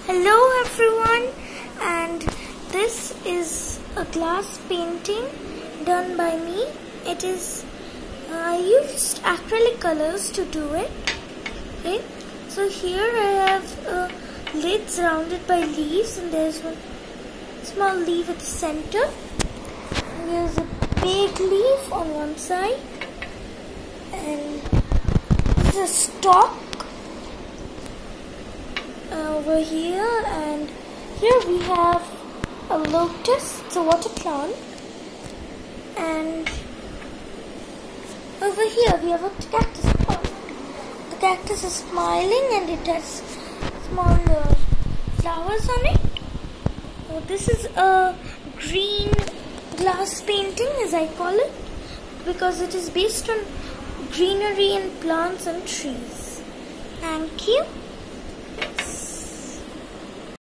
Hello everyone, and this is a glass painting done by me. I used acrylic colors to do it. Okay, so here I have a lid surrounded by leaves, and there's one small leaf at the center. And here's a big leaf on one side, and this is a stalk over here, and here we have a lotus, it's a water plant, and over here we have a cactus plant. The cactus is smiling and it has small flowers on it. So this is a green glass painting, as I call it, because it is based on greenery and plants and trees. Thank you.